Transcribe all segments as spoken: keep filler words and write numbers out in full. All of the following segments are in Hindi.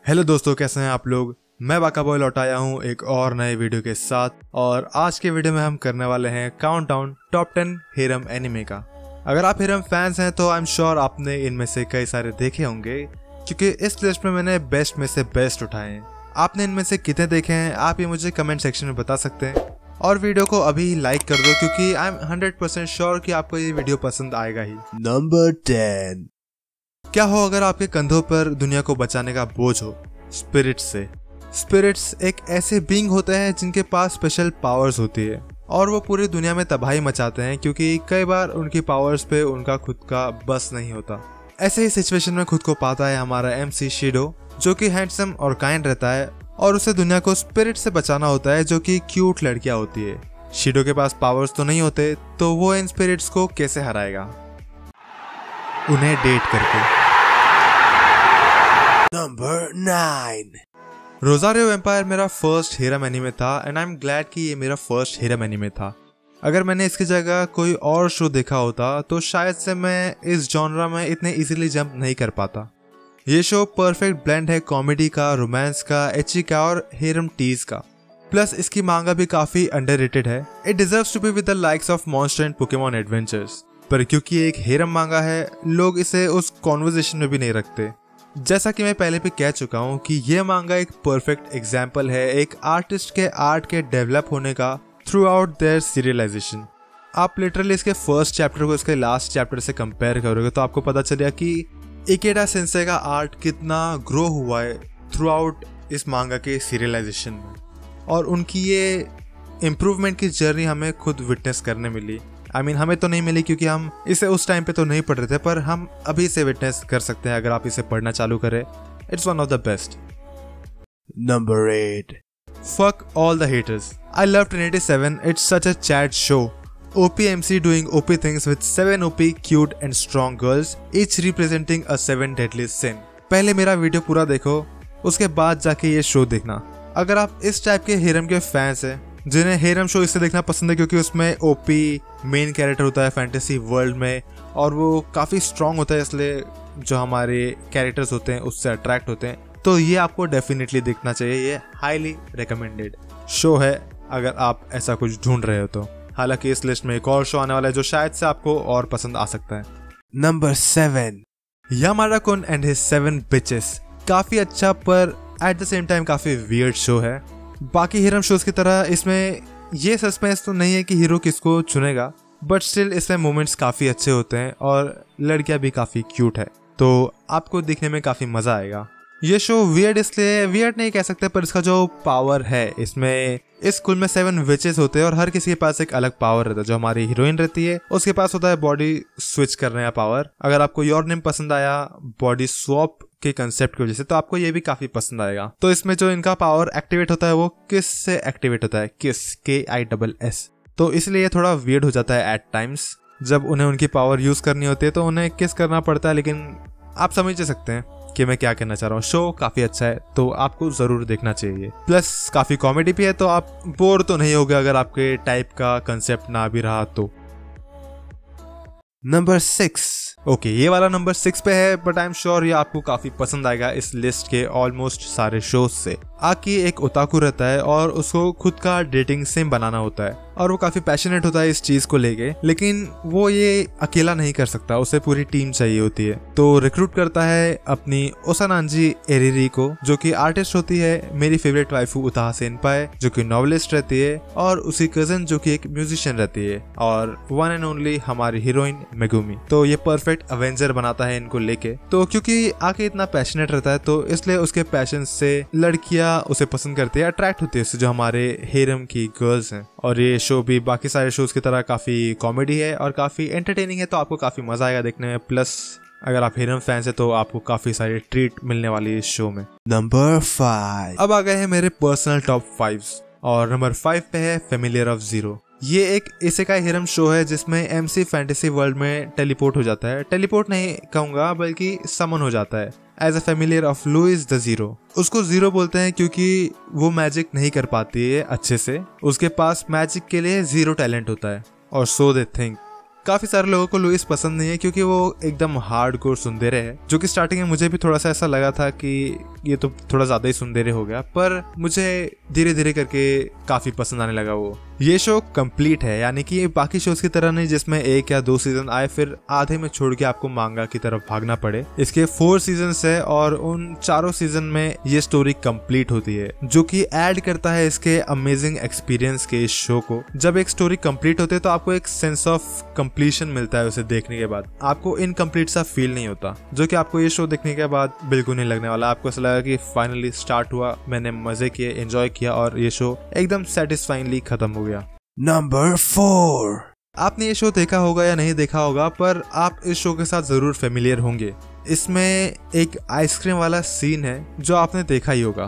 हेलो दोस्तों, कैसे हैं आप लोग। मैं बाका बॉय लौट आया हूँ एक और नए वीडियो के साथ। और आज के वीडियो में हम करने वाले हैं countdown top ten harem anime का। अगर आप हेरम फैंस हैं तो आई एम श्योर आपने इनमें से कई सारे देखे होंगे, क्योंकि इस लिस्ट में मैंने बेस्ट में से बेस्ट उठाए हैं। आपने इनमें से कितने देखे हैं आप ये मुझे कमेंट सेक्शन में बता सकते हैं। और वीडियो को अभी लाइक कर दो, क्योंकि I am hundred percent sure कि आपको ये वीडियो पसंद आएगा ही। Number ten. क्या हो अगर आपके कंधों पर दुनिया को बचाने का बोझ हो स्पिरिट्स से। स्पिरिट्स एक ऐसे बीइंग होते हैं जिनके पास स्पेशल पावर्स होती है और वो पूरी दुनिया में तबाही मचाते हैं, क्योंकि कई बार उनकी पावर्स पे उनका खुद का बस नहीं होता। ऐसे ही सिचुएशन में खुद को पाता है हमारा एमसी शिडो, जो कि हैंडसम और काइंड रहता है और उसे दुनिया को स्पिरिट से बचाना होता है, जो कि क्यूट लड़कियां होती है। शिडो के पास पावर्स तो नहीं होते, तो वो इन स्पिरिट्स को कैसे हराएगा? उन्हें डेट करके। Number nine. रोज़ारियो वेम्पायर मेरा फर्स्ट हेरम एनीमे था एंड आई एम ग्लैड कि ये मेरा फर्स्ट हेरम एनीमे था। अगर मैंने इसकी जगह कोई और शो देखा होता तो शायद से मैं इस जॉनरा में इतने इजीली जंप नहीं कर पाता। ये शो परफेक्ट ब्लेंड है कॉमेडी का, रोमांस का, एची का और हेरम टीज का। प्लस इसकी मांगा भी काफी अंडररेटेड है। It deserves to be with the likes of Monster and Pokemon Adventures, पर क्योंकि एक हेरम मांगा है लोग इसे उस कॉन्वर्सेशन में भी नहीं रखते। जैसा कि मैं पहले भी कह चुका हूँ कि ये मांगा एक परफेक्ट एग्जाम्पल है एक आर्टिस्ट के आर्ट के डेवलप होने का थ्रू आउट देयर सीरियलाइजेशन। आप लिटरली इसके फर्स्ट चैप्टर को इसके लास्ट चैप्टर से कंपेयर करोगे तो आपको पता चलेगा कि इकेडा सेंसेई का आर्ट कितना ग्रो हुआ है थ्रू आउट इस मांगा के सीरियलाइजेशन में, और उनकी ये इम्प्रूवमेंट की जर्नी हमें खुद विटनेस करने मिली। आई I मीन mean, हमें तो नहीं मिली क्योंकि हम इसे उस टाइम पे तो नहीं पढ़ रहे थे, पर हम अभी इसे विटनेस कर सकते हैं अगर आप इसे पढ़ना चालू करें। It's one of the best. Number eight. Fuck all the haters. I love ten eighty-seven. It's such a chat show. O P M C doing O P things with seven O P cute and strong girls, each representing a seven deadly sin. पहले मेरा वीडियो पूरा देखो, उसके बाद जाके ये शो देखना। अगर आप इस टाइप के हेरम के फैंस हैं जिन्हें हेरम शो इससे देखना पसंद है क्योंकि उसमें ओपी मेन कैरेक्टर होता है फैंटेसी वर्ल्ड में और वो काफ़ी स्ट्रॉन्ग होता है, इसलिए जो हमारे कैरेक्टर्स होते हैं उससे अट्रैक्ट होते हैं, तो ये आपको डेफिनेटली देखना चाहिए। ये हाईली रिकमेंडेड शो है अगर आप ऐसा कुछ ढूंढ रहे हो तो। हालांकि इस लिस्ट में एक और शो आने वाला है जो शायद से आपको और पसंद आ सकता है। Number seven. Yamada kun and his seven bitches. काफ़ी अच्छा पर एट द सेम टाइम काफ़ी वियर्ड शो है। बाकी हेरम शोज की तरह इसमें ये सस्पेंस तो नहीं है कि हीरो किसको चुनेगा, बट स्टिल इसमें मोमेंट्स काफ़ी अच्छे होते हैं और लड़कियां भी काफ़ी क्यूट है, तो आपको देखने में काफ़ी मज़ा आएगा। ये शो वियर्ड इसलिए वियर्ड नहीं कह सकते, पर इसका जो पावर है, इसमें इस स्कूल में सेवन विचेस होते हैं और हर किसी के पास एक अलग पावर रहता है। जो हमारी हीरोइन रहती है उसके पास होता है बॉडी स्विच करने का पावर। अगर आपको योर नेम पसंद आया बॉडी स्वैप के कंसेप्ट की वजह से, तो आपको ये भी काफी पसंद आएगा। तो इसमें जो इनका पावर एक्टिवेट होता है वो किस से एक्टिवेट होता है, किस, के आई डबल एस। तो इसलिए ये थोड़ा वियर्ड हो जाता है एट टाइम्स। जब उन्हें उनकी पावर यूज करनी होती है तो उन्हें किस करना पड़ता है, लेकिन आप समझ सकते हैं कि मैं क्या कहना चाह रहा हूँ। शो काफी अच्छा है तो आपको जरूर देखना चाहिए। प्लस काफी कॉमेडी भी है, तो आप बोर तो नहीं होगे अगर आपके टाइप का कंसेप्ट ना भी रहा तो। Number six. ओके okay, ये वाला नंबर सिक्स पे है, बट आई एम श्योर ये आपको काफी पसंद आएगा इस लिस्ट के ऑलमोस्ट सारे शोज से। आकी एक ओताकू रहता है और उसको खुद का डेटिंग सिम बनाना होता है और वो काफी पैशनेट होता है इस चीज को लेके, लेकिन वो ये अकेला नहीं कर सकता, उसे पूरी टीम चाहिए होती है। तो रिक्रूट करता है अपनी ओसानांजी एरिरी को, जो कि आर्टिस्ट होती है, मेरी फेवरेट वाइफू उताहा सेनपाई जो कि नॉवेलिस्ट रहती है, और उसी कजन जो कि एक म्यूजिशियन रहती है, और वन एंड ओनली हमारी हीरोइन मेगुमी। तो ये परफेक्ट अवेंजर बनाता है इनको लेके। तो क्योंकि आके इतना पैशनेट रहता है तो इसलिए उसके पैशन से लड़कियां उसे पसंद करती है, अट्रैक्ट होती है उससे, जो हमारे हेरम की गर्ल्स हैं। और ये शो भी बाकी सारे शोज की तरह काफी कॉमेडी है और काफी एंटरटेनिंग है, तो आपको काफी मजा आएगा देखने में। प्लस अगर आप हेरम फैंस है तो आपको काफी सारी ट्रीट मिलने वाली है इस शो में। Number five. अब आ गए हैं मेरे पर्सनल टॉप फाइव, और नंबर फाइव पे है फेमिलियर ऑफ जीरो। ये एक इसेकाई हेरम शो है जिसमें एमसी फैंटेसी वर्ल्ड में टेलीपोर्ट हो जाता है। टेलीपोर्ट नहीं कहूंगा बल्कि समन हो जाता है as a familiar of Louise the Zero. उसको जीरो बोलते हैं क्योंकि वो मैजिक नहीं कर पाती है अच्छे से, उसके पास मैजिक के लिए जीरो टैलेंट होता है, और सो दे थिंक काफी सारे लोगों को लुइस पसंद नहीं है क्योंकि वो एकदम हार्डकोर सुंदरे है, जो कि स्टार्टिंग में मुझे भी थोड़ा सा ऐसा लगा था कि ये तो थोड़ा ज्यादा ही सुंदरे हो गया, पर मुझे धीरे धीरे करके काफी पसंद आने लगा वो। ये शो कंप्लीट है, यानी कि ये बाकी शोज की तरह नहीं जिसमें एक या दो सीजन आए फिर आधे में छोड़ के आपको मांगा की तरफ भागना पड़े। इसके फोर सीजन है और उन चारों सीजन में ये स्टोरी कंप्लीट होती है, जो कि ऐड करता है इसके अमेजिंग एक्सपीरियंस के इस शो को। जब एक स्टोरी कंप्लीट होती है तो आपको एक सेंस ऑफ कंप्लीशन मिलता है उसे देखने के बाद, आपको इनकम्प्लीट सा फील नहीं होता, जो कि आपको ये शो देखने के बाद बिल्कुल नहीं लगने वाला। आपको ऐसा लगा कि फाइनली स्टार्ट हुआ, मैंने मजे किए, एंजॉय किया और ये शो एकदम सेटिस्फाइंगली खत्म हो गया। Number four. आपने ये शो देखा होगा या नहीं देखा होगा, पर आप इस शो के साथ जरूर फेमिलियर होंगे। इसमें एक आइसक्रीम वाला सीन है जो आपने देखा ही होगा।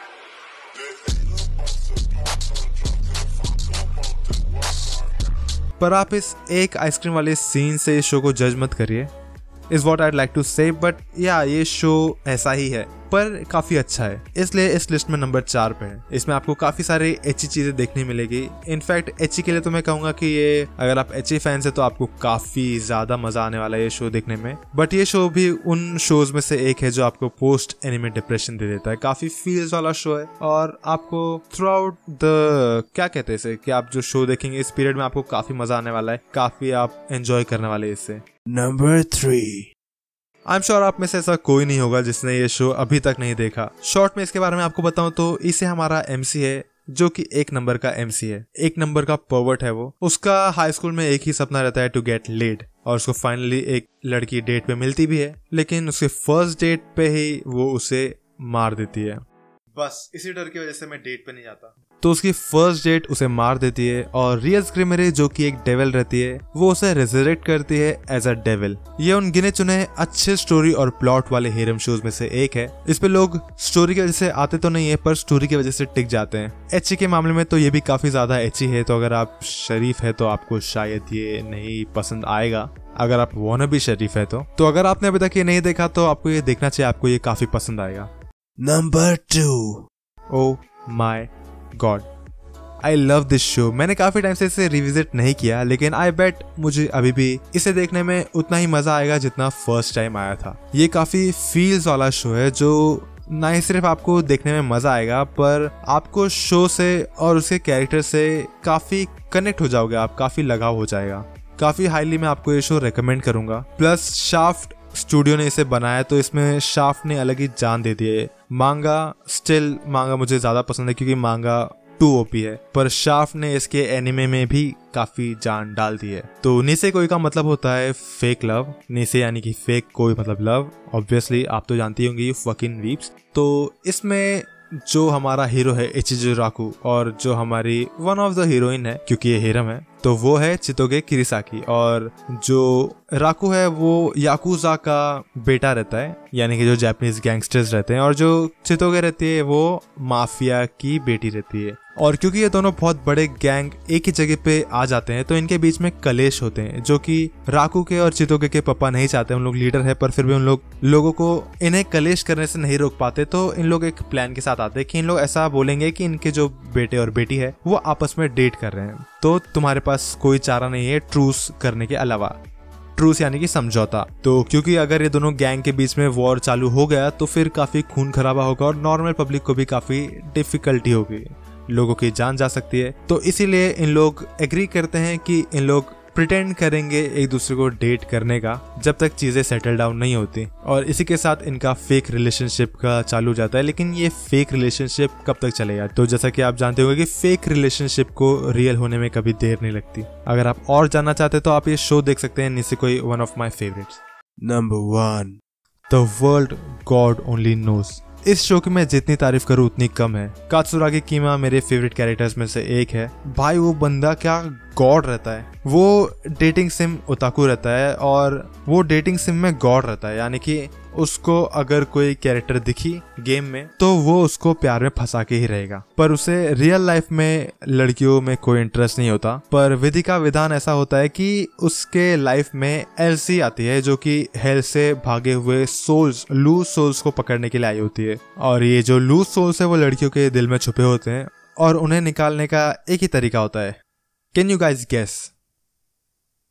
पर आप इस एक आइसक्रीम वाले सीन से इस शो को जज मत करिए, is what I'd like to say, but या ये शो ऐसा ही है पर काफी अच्छा है, इसलिए इस लिस्ट में नंबर चार पे है। इसमें आपको काफी सारे एची चीजें देखने मिलेगी। इनफैक्ट एची के लिए तो मैं कहूंगा कि ये अगर आप एची फैंस है तो आपको काफी ज्यादा मजा आने वाला है ये शो देखने में। बट ये शो भी उन शोज में से एक है जो आपको पोस्ट एनिमे डिप्रेशन दे देता है। काफी फील्स वाला शो है और आपको थ्रू आउट द क्या कहते हैं इसे कि आप जो शो देखेंगे इस पीरियड में आपको काफी मजा आने वाला है, काफी आप एंजॉय करने वाले इससे। Number three. I am sure आप में से ऐसा कोई नहीं होगा जिसने ये शो अभी तक नहीं देखा। शॉर्ट में इसके बारे में आपको बताऊं तो इसे हमारा एमसी है, जो कि एक नंबर का एमसी है, एक नंबर का पर्वर्ट है वो। उसका हाई स्कूल में एक ही सपना रहता है, टू गेट लेड, और उसको फाइनली एक लड़की डेट पे मिलती भी है, लेकिन उसके फर्स्ट डेट पे ही वो उसे मार देती है। बस इसी डर की वजह से मैं डेट पे नहीं जाता। तो उसकी फर्स्ट डेट उसे मार देती है और रियस ग्रिमरे, जो कि एक डेविल रहती है, वो उसे रिजरेक्ट करती है एज अ डेविल। ये उन गिने चुने अच्छे स्टोरी और प्लॉट वाले हेरम शोज में से एक है। इस पे लोग स्टोरी की वजह से आते तो नहीं है, पर स्टोरी की वजह से टिक जाते हैं। एची के मामले में तो ये भी काफी ज्यादा एची है, तो अगर आप शरीफ है तो आपको शायद ये नहीं पसंद आएगा, अगर आप वाना भी शरीफ है तो तो अगर आपने अभी तक ये नहीं देखा तो आपको ये देखना चाहिए, आपको ये काफी पसंद आएगा। Number two. Oh my god, I love this show. मैंने काफी टाइम से इसे रिविजिट नहीं किया, लेकिन आई बेट मुझे अभी भी इसे देखने में उतना ही मजा आएगा जितना फर्स्ट टाइम आया था। ये काफी फील्स वाला शो है, जो ना ही सिर्फ आपको देखने में मजा आएगा, पर आपको शो से और उसके कैरेक्टर से काफी कनेक्ट हो जाओगे, आप काफी लगाव हो जाएगा। काफी हाईली मैं आपको ये शो रेकमेंड करूंगा। प्लस शाफ्ट स्टूडियो ने इसे बनाया तो इसमें शाफ्ट ने अलग ही जान दे दी है। मांगा स्टिल मांगा मुझे ज्यादा पसंद है क्योंकि मांगा टू ओपी है, पर शाफ्ट ने इसके एनिमे में भी काफी जान डाल दी है। तो निसे कोई का मतलब होता है फेक लव, निसे यानी कि फेक कोई मतलब लव। ऑब्वियसली आप तो जानती होंगी, यू फकिंग वीप्स। तो इसमें जो हमारा हीरो है इचिजो राकू और जो हमारी वन ऑफ द हीरोइन है, क्योंकि ये हीरम है, तो वो है चितोगे किरिसाकी, और जो राकू है वो याकुजा का बेटा रहता है, यानी कि जो जापानीज गैंगस्टर्स रहते हैं, और जो चितोगे रहती है वो माफिया की बेटी रहती है। और क्योंकि ये दोनों बहुत बड़े गैंग एक ही जगह पे आ जाते हैं तो इनके बीच में कलेश होते हैं, जो कि राकू के और चितोगे के पापा नहीं चाहते। उन लोग लीडर है, पर फिर भी उन लोग लोगों को इन्हें कलेश करने से नहीं रोक पाते। तो इन लोग एक प्लान के साथ आते हैं कि इन लोग ऐसा बोलेंगे कि इनके जो बेटे और बेटी है वो आपस में डेट कर रहे हैं, तो तुम्हारे पास कोई चारा नहीं है ट्रूस करने के अलावा। ट्रूस यानी कि समझौता। तो क्योंकि अगर ये दोनों गैंग के बीच में वॉर चालू हो गया तो फिर काफी खून खराबा होगा और नॉर्मल पब्लिक को भी काफी डिफिकल्टी होगी, लोगों की जान जा सकती है। तो इसीलिए इन लोग एग्री करते हैं कि इन लोग प्रिटेंड करेंगे एक दूसरे को डेट करने का जब तक चीजें सेटल डाउन नहीं होती, और इसी के साथ इनका फेक रिलेशनशिप का चालू जाता है। लेकिन ये फेक रिलेशनशिप कब तक चलेगा? तो जैसा कि आप जानते होंगे कि फेक रिलेशनशिप को रियल होने में कभी देर नहीं लगती। अगर आप और जानना चाहते तो आप ये शो देख सकते हैं, Nisekoi, one of my favourites. Number one. The World God Only Knows. इस शो की मैं जितनी तारीफ करूँ उतनी कम है। कात्सुरागी कीमा मेरे फेवरेट कैरेक्टर्स में से एक है। भाई वो बंदा क्या गॉड रहता है। वो डेटिंग सिम ओताकू रहता है और वो डेटिंग सिम में गॉड रहता है, यानी कि उसको अगर कोई कैरेक्टर दिखी गेम में तो वो उसको प्यार में फंसा के ही रहेगा, पर उसे रियल लाइफ में लड़कियों में कोई इंटरेस्ट नहीं होता। पर विधि का विधान ऐसा होता है कि उसके लाइफ में एलसी आती है, जो कि हेल से भागे हुए सोल्स, लूज सोल्स को पकड़ने के लिए आई होती है। और ये जो लूज सोल्स है वो लड़कियों के दिल में छुपे होते हैं और उन्हें निकालने का एक ही तरीका होता है। Can you guys guess?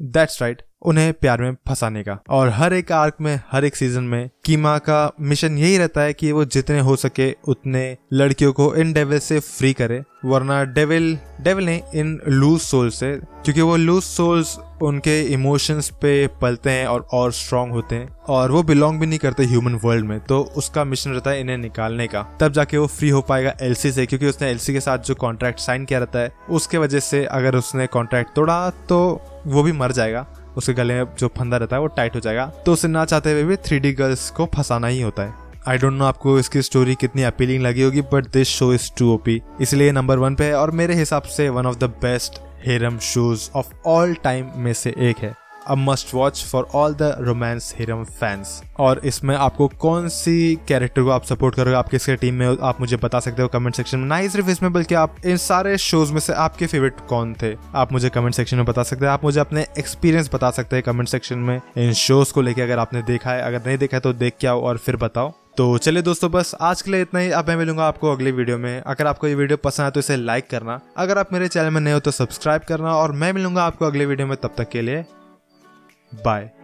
That's right, उन्हें प्यार में फंसाने का। और हर एक आर्क में, हर एक सीजन में कीमा का मिशन यही रहता है कि वो जितने हो सके उतने लड़कियों को इन डेविल से फ्री करे, वरना डेविल डेविल ने इन लूज सोल से, क्योंकि वो लूज सोल्स उनके इमोशंस पे पलते हैं और और स्ट्रांग होते हैं और वो बिलोंग भी नहीं करते ह्यूमन वर्ल्ड में, तो उसका मिशन रहता है इन्हें निकालने का। तब जाके वो फ्री हो पाएगा एल्सी से, क्योंकि उसने एल्सी के साथ जो कॉन्ट्रैक्ट साइन किया रहता है उसके वजह से अगर उसने कॉन्ट्रैक्ट तोड़ा तो वो भी मर जाएगा, उसके गले में जो फंदा रहता है वो टाइट हो जाएगा। तो उसे ना चाहते हुए भी थ्री डी गर्ल्स को फंसाना ही होता है। आई डोंट नो आपको इसकी स्टोरी कितनी अपीलिंग लगी होगी, but this show is too OP, इसलिए नंबर वन पे है और मेरे हिसाब से one of the best harem shows of all time में से एक है। A must watch for all the romance harem fans. और इसमें आपको कौन सी कैरेक्टर को आप सपोर्ट करोगे, आप किसके टीम में हो, आप मुझे बता सकते हो कमेंट सेक्शन में। ना ही सिर्फ इसमें बल्कि आप इन सारे शोज में से आपके फेवरेट कौन थे, आप मुझे कमेंट सेक्शन में बता सकते हैं। आप मुझे अपने एक्सपीरियंस बता सकते हैं कमेंट सेक्शन में इन शोज को लेके, अगर आपने देखा है, अगर नहीं देखा है तो देख के आओ और फिर बताओ। तो चलिए दोस्तों, बस आज के लिए इतना ही। अब मैं मिलूंगा आपको अगली वीडियो में। अगर आपको ये वीडियो पसंद आए तो इसे लाइक करना, अगर आप मेरे चैनल में नए हो तो सब्सक्राइब करना, और मैं मिलूंगा आपको अगले वीडियो में। तब तक के लिए बाय।